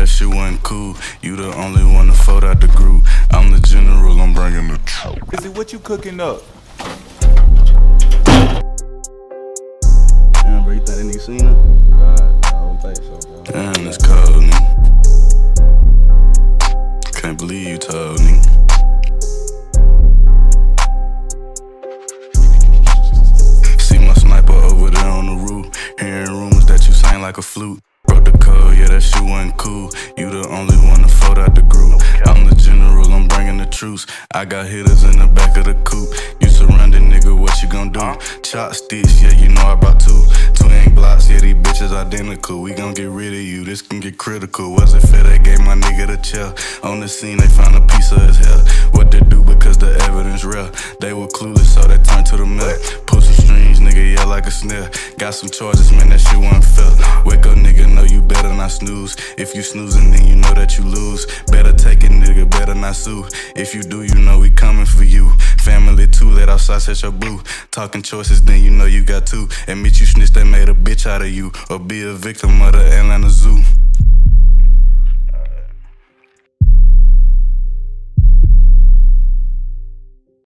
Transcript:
that shit wasn't cool. You the only one to fold out the group. I'm the general, I'm bringing the truth. Is it what you cooking up? Damn, bro, you think that nigga seen her? Right, I don't think so, bro. Damn, it's cold, nigga. Can't believe you told me. See my sniper over there on the roof, hearing rumors that you sang like a flute. Broke the code, yeah, that shit wasn't cool. You the only one to fold out the group. I'm the general, I'm bringing the truce. I got hitters in the back of the coupe. You surrounded, nigga, what you gon' do? Chopsticks, yeah, you know I brought two. Twin blocks, yeah, these bitches identical. We gon' get rid of you, this can get critical. Wasn't fair, they gave my nigga the chair. On the scene, they found a piece of his hair. What they do because the evidence real. They were clueless, so they turned to the milk. Pull some strings, nigga, yeah, like a snare. Got some charges, man, that shit wasn't fair. Wake up, nigga, know you better not snooze. If you snoozing, then you know that you lose. Better take it, nigga, better not sue. If you do, you know we coming for you. Family too, let outside set your boo. Talking choices, then you know you got two. Admit you snitched, they made a bitch out of you. Or be a victim of the Atlanta Zoo.